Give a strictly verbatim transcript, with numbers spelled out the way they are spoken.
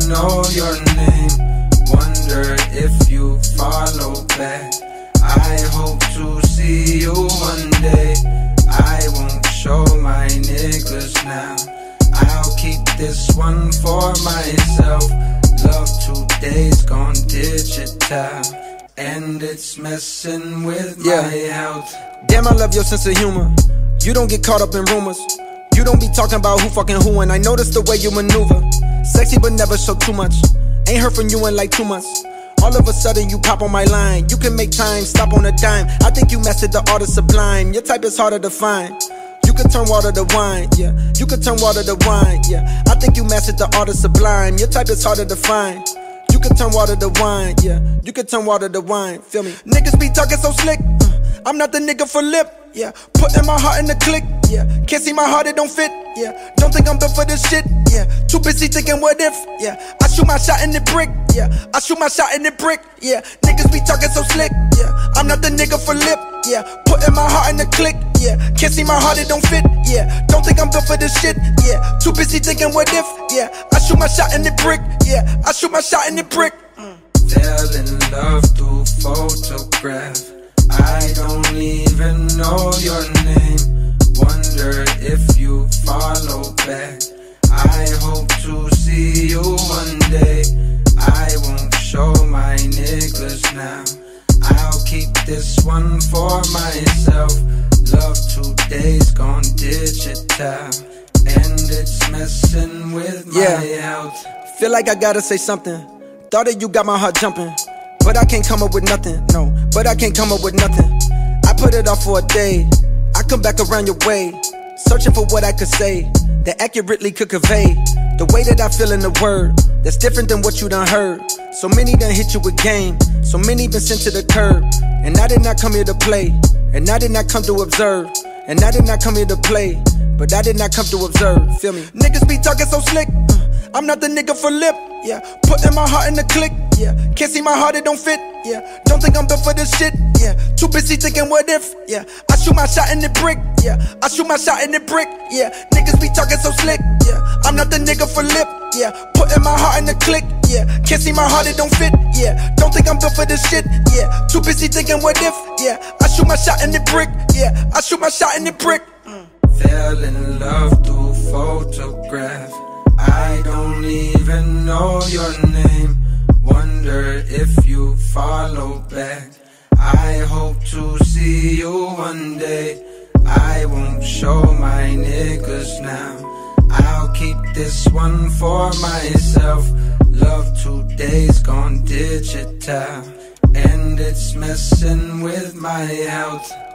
know your name. Wonder if you follow back. I hope to see you one day. I won't show my niggas now. I'll keep this one for myself. Love today's gone digital, and it's messing with yeah. my health. Damn, I love your sense of humor. You don't get caught up in rumors. You don't be talking about who fucking who, and I notice the way you maneuver. Sexy but never show too much. Ain't heard from you in like two months. All of a sudden you pop on my line. You can make time, stop on a dime. I think you mastered the art of sublime. Your type is harder to find. You can turn water to wine, yeah. You can turn water to wine, yeah. I think you mastered the art of sublime. Your type is harder to find. You can turn water to wine, yeah. You can turn water to wine, feel me? Niggas be talking so slick. uh, I'm not the nigga for lip, yeah. Putting my heart in the click, yeah. Can't see my heart, it don't fit, yeah. Don't think I'm built for this shit, yeah. Too busy thinking what if, yeah. I shoot my shot in the brick, yeah. I shoot my shot in the brick, yeah. Niggas be talking so slick, yeah. I'm not the nigga for lip, yeah. Putting my heart in the click, yeah. Can't see my heart, it don't fit, yeah. Don't think I'm built for this shit, yeah. Too busy thinking what if, yeah. I shoot my shot in the brick, yeah. I shoot my shot in the brick. mm. Fell in love through photograph. I don't even know your name. Wonder if you follow back. I hope to see you one day. I won't show my niggas now. I'll keep this one for myself. Love today's gone digital, and it's messing with my yeah. health. Feel like I gotta say something. Thought that you got my heart jumping, but I can't come up with nothing, no. But I can't come up with nothing. I put it off for a day. I come back around your way, searching for what I could say that accurately could convey the way that I feel in the word that's different than what you done heard. So many done hit you with game, so many been sent to the curb. And I did not come here to play, and I did not come to observe, and I did not come here to play, but I did not come to observe, feel me? Niggas be talking so slick, uh, I'm not the nigga for lip, yeah. Putting my heart in the click, yeah. Can't see my heart, it don't fit, yeah. Don't think I'm built for this shit, yeah. Too busy thinking what if, yeah. I shoot my shot in the brick, yeah. I shoot my shot in the brick, yeah. Niggas be talking so slick, yeah. I'm not the nigga for lip, yeah. Putting my heart in the click, yeah. Can't see my heart, it don't fit, yeah. Don't think I'm built for this shit, yeah. Too busy thinking what if, yeah. I shoot my shot in the brick, yeah. I shoot my shot in the brick. mm. Fell in love through photograph. I don't even know your name. Wonder if you follow back. I hope to see you one day. I won't show my niggas now. I'll keep this one for myself. Love today's gone digital, and it's messing with my health.